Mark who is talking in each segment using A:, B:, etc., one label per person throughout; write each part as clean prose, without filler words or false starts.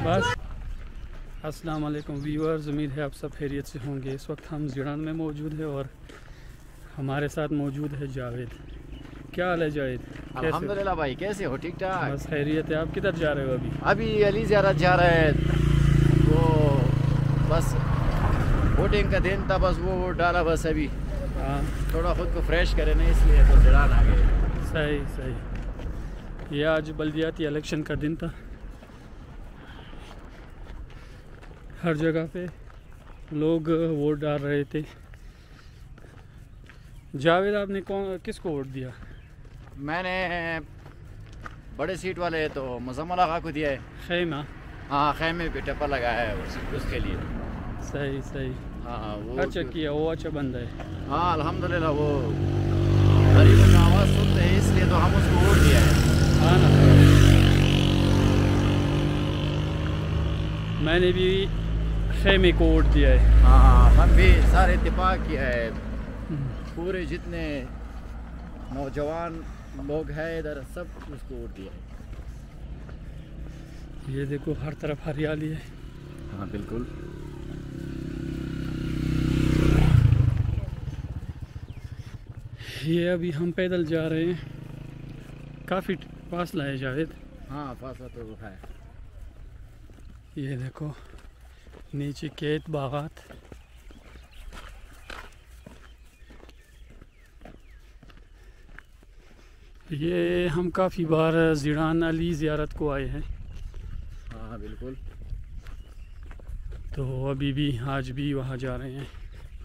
A: बस अस्सलाम वालेकुम व्यूअर्स, उम्मीद है आप सब खैरियत से होंगे। इस वक्त हम ज़िड़ान में मौजूद है और हमारे साथ मौजूद है जावेद। क्या हाल है जावेद?
B: अल्हम्दुलिल्लाह भाई, कैसे हो? ठीक ठाक,
A: बस खैरियत है। आप किधर जा रहे हो अभी?
B: अभी अली ज़ियारत जा रहे हैं। वो बस वोटिंग का दिन था, बस वो डाला बस अभी।
A: हाँ,
B: थोड़ा खुद को फ्रेश करे ना, इसलिए तो ज़िड़ान आ गए।
A: सही सही। ये आज बल्दियाती इलेक्शन का दिन था। हर जगह पे लोग वोट डाल रहे थे। जावेद, आपने किसको वोट दिया?
B: मैंने बड़े सीट वाले तो मुज़म्मिल आगा को दिया है।
A: खैमा?
B: हाँ, खैमे पे टप्पा लगाया है उसके लिए।
A: सही सही।
B: हाँ वो
A: अच्छा किया, वो अच्छा बंदा है।
B: हाँ अल्हम्दुलिल्लाह, वो गरीबों की आवाज़ सुनते हैं, इसलिए तो हम उसको वोट दिया है।
A: हाँ ना, मैंने भी खेमे को वोट दिया है।
B: हाँ, हम भी सारे इत्तेफाक किया है। पूरे जितने नौजवान लोग हैं इधर, सब उसको वोट दिया है।
A: ये देखो, हर तरफ हरियाली है।
B: हाँ बिल्कुल।
A: ये अभी हम पैदल जा रहे हैं। काफ़ी फासला है जावेद।
B: हाँ फासला तो है।
A: ये देखो, नीचे खेत बागात। ये हम काफ़ी बार ज़िड़ान अली ज़ियारत को आए हैं,
B: हाँ बिल्कुल।
A: तो अभी भी आज भी वहाँ जा रहे हैं।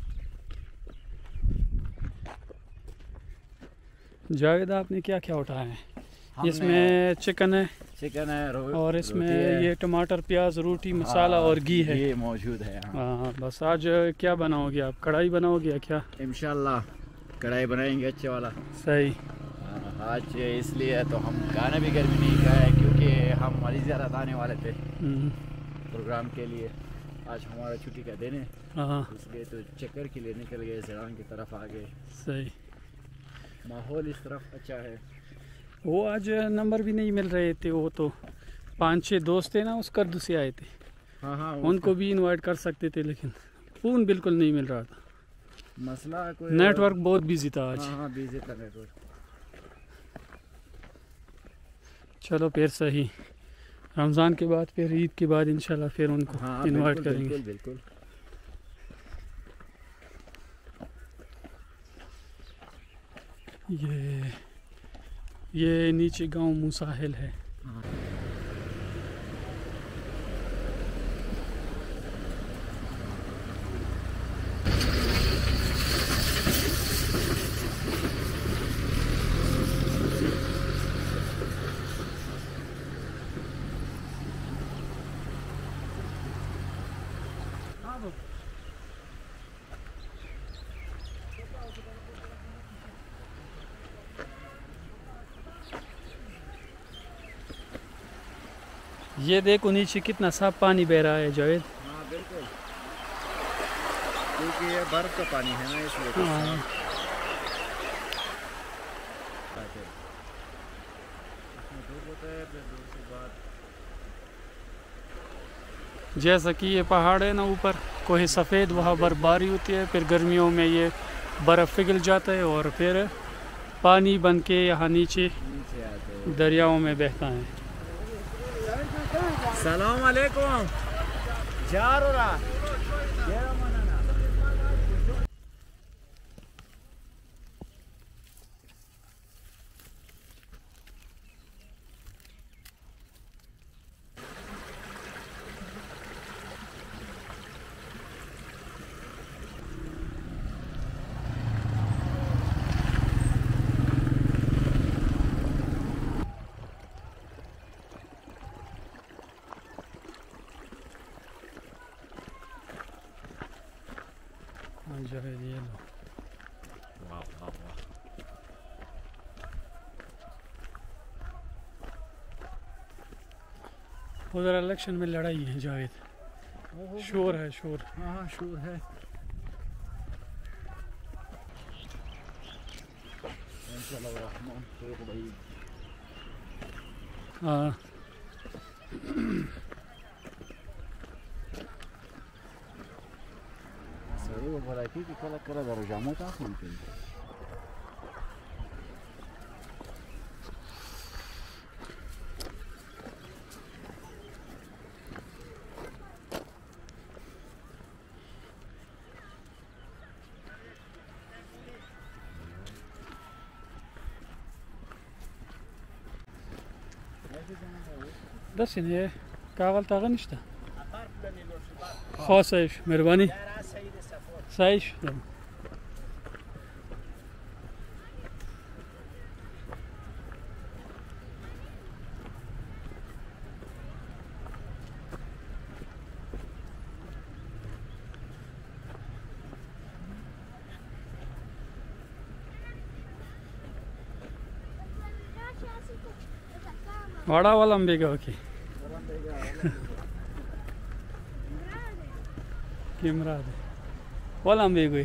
A: जावेद, आपने क्या क्या उठाया है? इसमें चिकन है,
B: चिकन है
A: और इसमें
B: है।
A: ये टमाटर, प्याज, रोटी, मसाला और घी है।
B: ये मौजूद है।
A: हाँ, बस आज क्या बनाओगे आप? कढ़ाई बनाओगे या क्या?
B: इंशाल्लाह कढ़ाई बनाएंगे अच्छे वाला।
A: सही।
B: आज इसलिए तो हम खाना भी घर में नहीं खाया, क्योंकि हम अली ज़ियारत आने वाले थे प्रोग्राम के लिए। आज हमारा छुट्टी का दिन है,
A: हाँ,
B: इसलिए तो चक्कर के लिए निकल गए, ज़िड़ान की तरफ आ गए।
A: सही।
B: माहौल इस तरफ अच्छा है।
A: वो आज नंबर भी नहीं मिल रहे थे। वो तो 5-6 दोस्त थे ना, उस कर्द से आए थे।
B: हाँ हाँ,
A: उनको भी इनवाइट कर सकते थे, लेकिन फ़ोन बिल्कुल नहीं मिल रहा था।
B: मसला कोई
A: नेटवर्क बहुत बिजी था आज।
B: हाँ हाँ, बिजी था नेटवर्क।
A: चलो फिर सही, रमज़ान के बाद, फिर ईद के बाद इंशाल्लाह फिर उनको इनवाइट करेंगे।
B: बिल्कुल बिल्कुल।
A: ये नीचे गांव मुसाहिल है। ये देखो नीचे कितना साफ पानी बह रहा है जावेद।
B: हाँ बिल्कुल, क्योंकि ये बर्फ का पानी है ना, इसलिए तो
A: हाँ। जैसा कि ये पहाड़ है ना ऊपर, कोई सफ़ेद, वहाँ बर्फबारी होती है, फिर गर्मियों में ये बर्फ़ पिघल जाता है और फिर पानी बन के यहाँ नीचे दरियाओं में बहता है।
B: सलाम अलैकुम। जा रहा
A: जावेद, ये लो।
B: वाह वाह वाह।
A: उधर इलेक्शन में लड़ाई है जावेद, शोर है, शोर।
B: हाँ हाँ, शोर है।
A: हाँ,
B: Digo, por aquí que cada cara de Rojamota,
A: دست اینه کاغل تاغه نشته خاصش مهربانی سعیش वाड़ा वाला अंबेगा ओके कैमरा दे वाला अंबेगा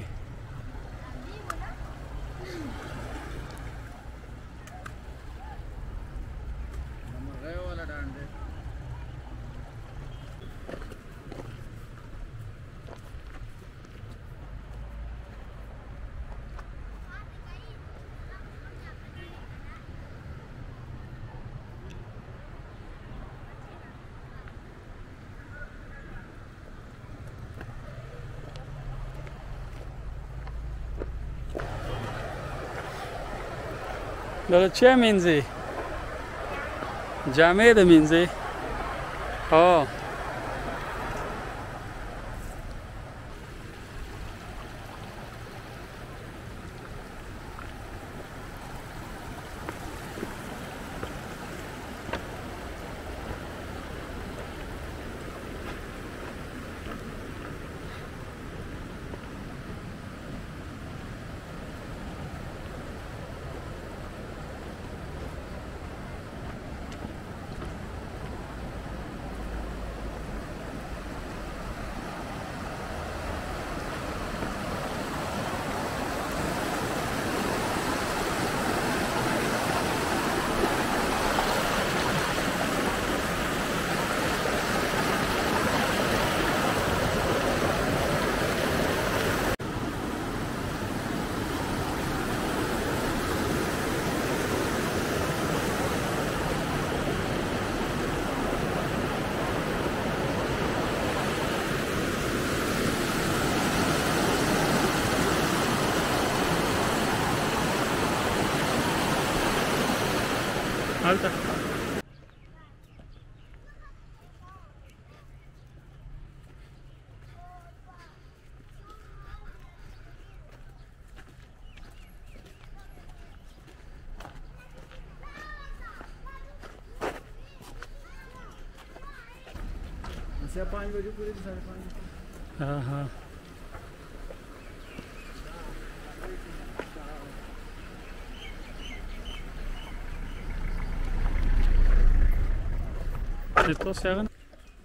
A: داره چه مینزی؟ جامعه ده مینزی؟ آه alta.
B: Se 5 बजे पूरे 5:30
A: हाँ हाँ Esto se hagan.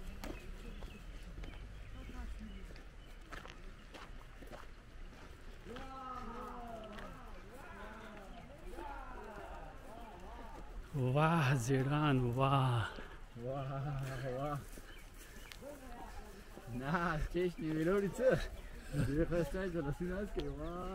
A: वाह ज़ेडान वाह
B: वाह na wcześniej wyloli co? Wychwastać do Rosyjskiego.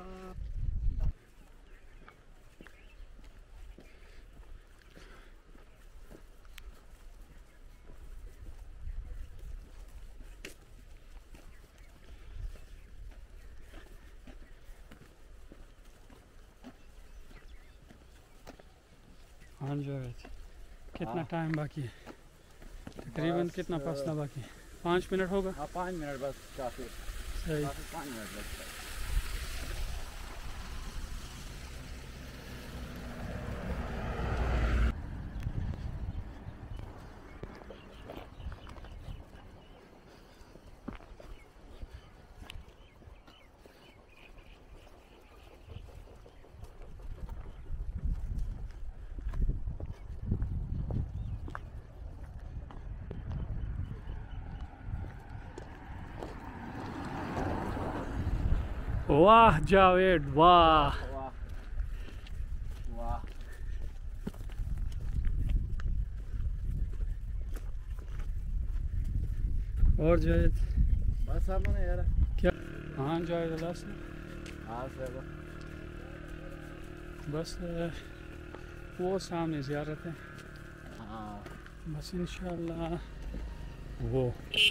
A: हाँ जावेद कितना टाइम बाकी है तकरीबन कितना फासला बाकी है 5 मिनट होगा
B: हाँ 5 मिनट बस काफ़ी
A: सही
B: 5 मिनट लगता है
A: वाह जावेद वाह
B: वाह
A: और जावेद
B: बस अब यार
A: क्या हाँ जाए अल्लाह से
B: हाँ सर
A: बस वो सामने ज़ियारत है
B: हाँ
A: बस इंशाल्लाह वो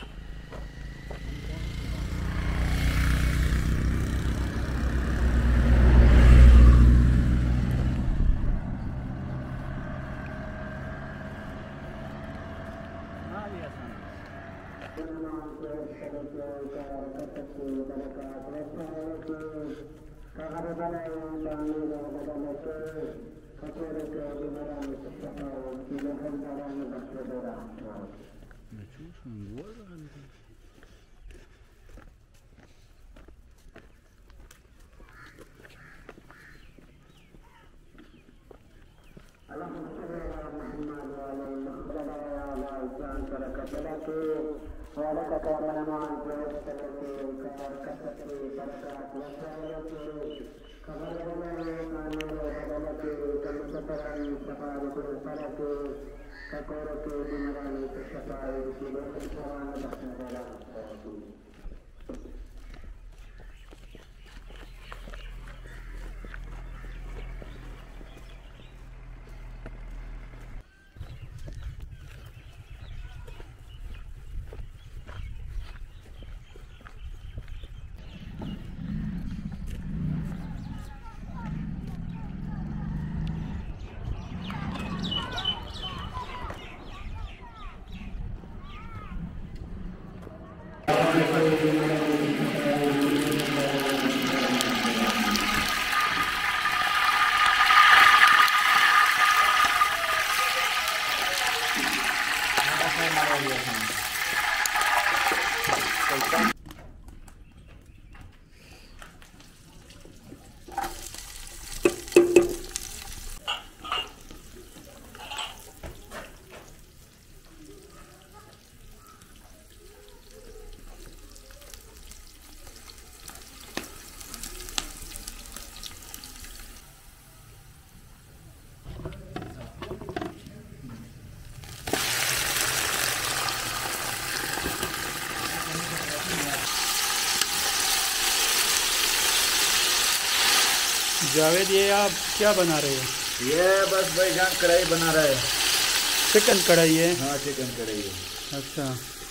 A: जावेद ये आप क्या बना रहे हो?
B: ये बस भाईजान कढ़ाई बना रहा है।
A: चिकन कढ़ाई है?
B: हाँ चिकन कढ़ाई है।
A: अच्छा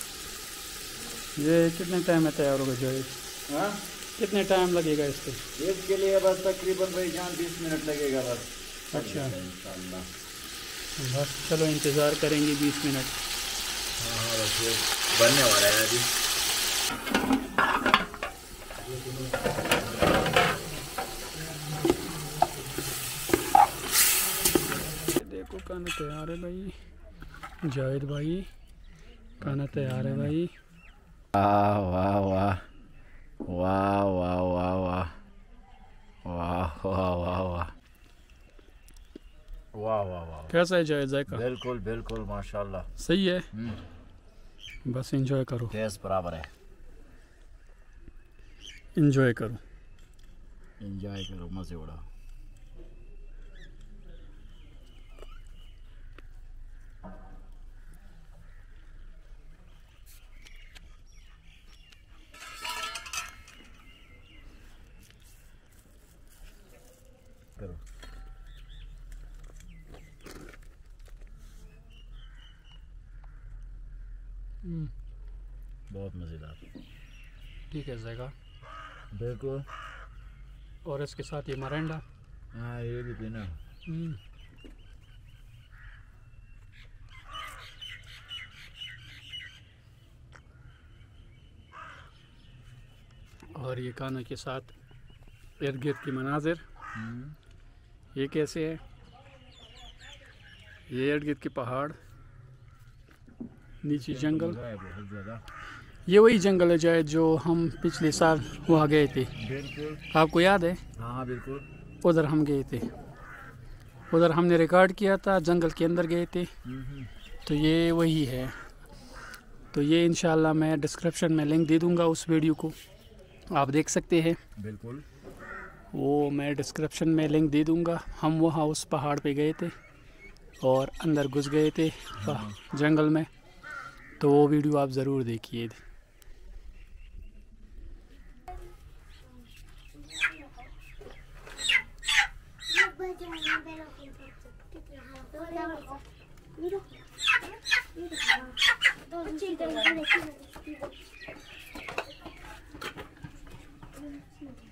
A: ये कितने टाइम में तैयार होगा जावेद?
B: हाँ
A: कितने टाइम लगेगा इसको?
B: इसके लिए बस तकरीबन भाईजान 20 मिनट लगेगा बस।
A: अच्छा
B: इंशाल्लाह
A: बस चलो इंतज़ार करेंगे 20 मिनट।
B: हाँ बस ये बनने वाला है अभी।
A: देखो खाना तैयार है भाई, जावेद भाई खाना तैयार है भाई।
B: वाह वाह वाह वाह वाह वाह वाह वाह वाह वाह वाह वाह वाह वाह।
A: कैसा है जावेद जायका?
B: बिल्कुल बिल्कुल माशाल्लाह
A: सही है। बस एंजॉय करो,
B: टेस्ट बराबर है।
A: एंजॉय करो,
B: एंजॉय करो, मजे उड़ाओ। करो बहुत मज़ेदार।
A: ठीक है जायका।
B: बिल्कुल।
A: और इसके साथ ये मरंडा।
B: हाँ ये भी पीना।
A: और ये खाने के साथ इर्द गिर्द की मनाजिर। ये कैसे है? ये इर्द गिर्द के पहाड़, नीचे जंगल।
B: बहुत ज़्यादा।
A: ये वही जंगल है जाए जो हम पिछले साल वहाँ गए थे।
B: बिल्कुल।
A: आपको याद है?
B: हाँ बिल्कुल।
A: उधर हम गए थे, उधर हमने रिकॉर्ड किया था, जंगल के अंदर गए थे। तो ये वही है। तो ये इंशाल्लाह मैं डिस्क्रिप्शन में लिंक दे दूँगा उस वीडियो को, आप देख सकते हैं।
B: बिल्कुल।
A: वो मैं डिस्क्रिप्शन में लिंक दे दूँगा। हम वहाँ उस पहाड़ पे गए थे और अंदर घुस गए थे जंगल में, तो वो वीडियो आप ज़रूर देखिए।
C: Mira.